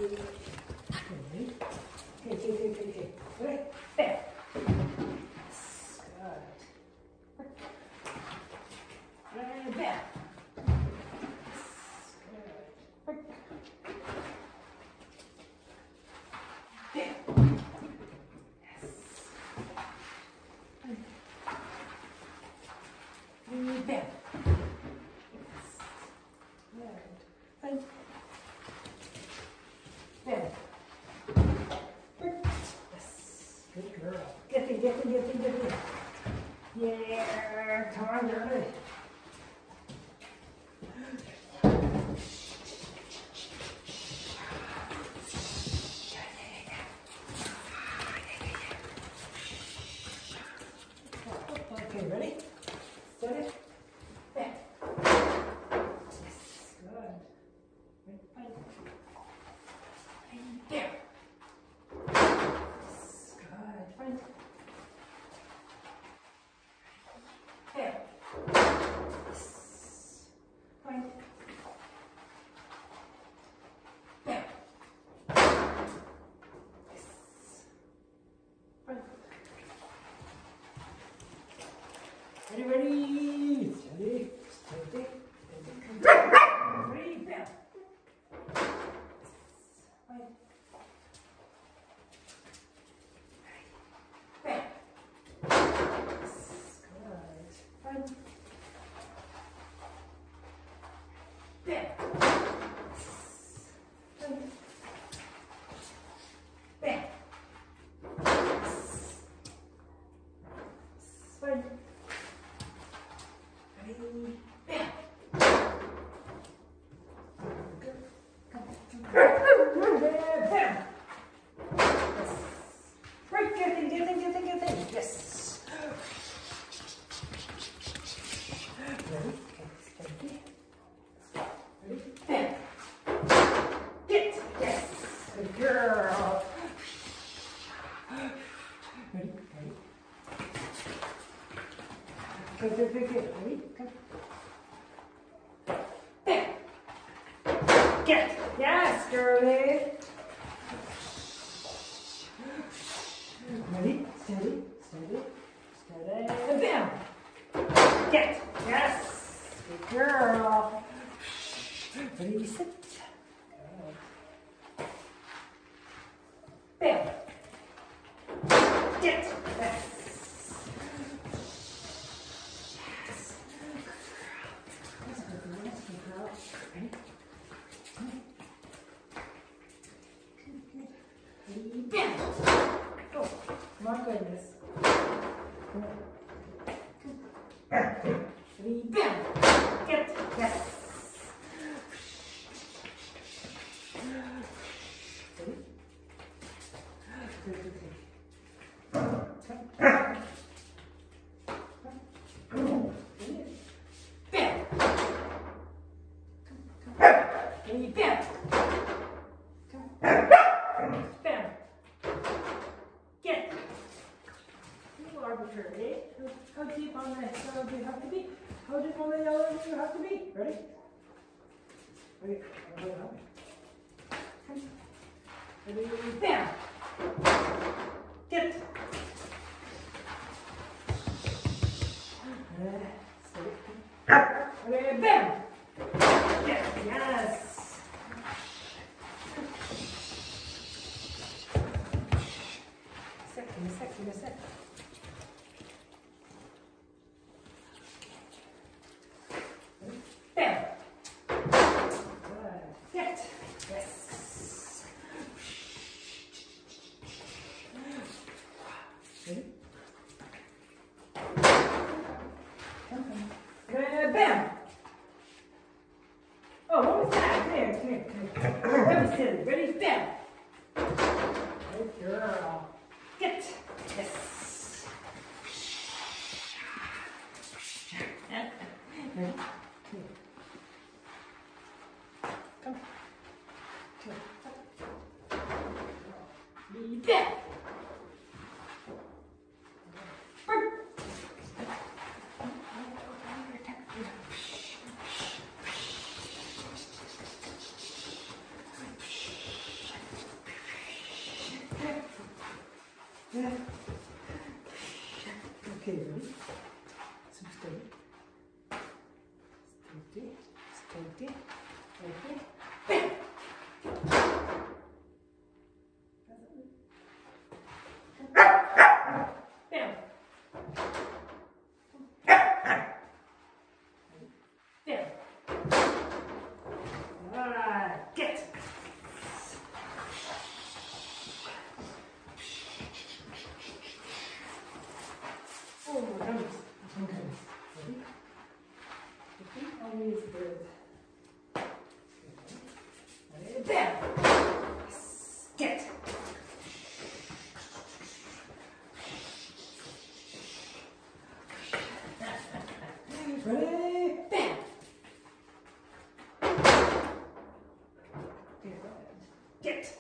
Okay. Ready? There. Yes. Good. And there. Yes. Good. There. Yes. And there. Yes. Good. There. Yes. Good girl. Get in. Yeah. Come on, girlie. Okay, ready? Steady. There. Yes. Good. Right. There. Yes. Good. Right. There. Yes. Right. There. Yes. Right. Ready? Steady. Steady. Ready? There. Right. There. Yes. Good. Right. There. Right. There. Right. Ready? There. Good. Come. There. There. Yes. Right. Get in. Yes. Ready? Okay. Steady. Ready? There. Get. Yes. Good girl. Ready? Good. Ready? Come. There. Get. Yes, girlie. Ready? Steady. Down. Get. Yes. Good girl. Ready? Sit. Good. Down. Get. Yes. Good girl. Ready? Down. Oh, my goodness. Ready? Down. Get. Yes. Ready? Good. Down. Ready? Down. Down. Get. You arbitrary. How deep on that yellow do you have to be? How deep on the yellow do you have to be? Ready? Ready? Ready? Down. Get. Ready? Bam. Get. Yes. Give me a sec. Bam. Good. Get. Yes. Ready? Come. Good. Bam. Oh, what was that? Come here. That was silly. Ready? Bam. Good girl. Get. Yes. Ready? Come. Be back. is good. Ready? Bam! Yes. Get. Ready? Bam! Good. Get.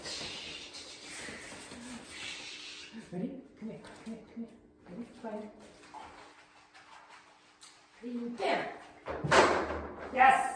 Ready? Come here, come here, come here. Ready? Fine. Ready? Bam! Yes!